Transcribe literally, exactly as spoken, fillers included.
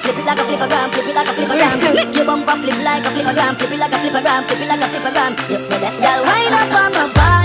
flip it like a flippergram, flip it like a flippergram. Make your bumper flip like a flippergram, flip it like a flippergram, flip it like a flippergram. You me left girl wind up on my body.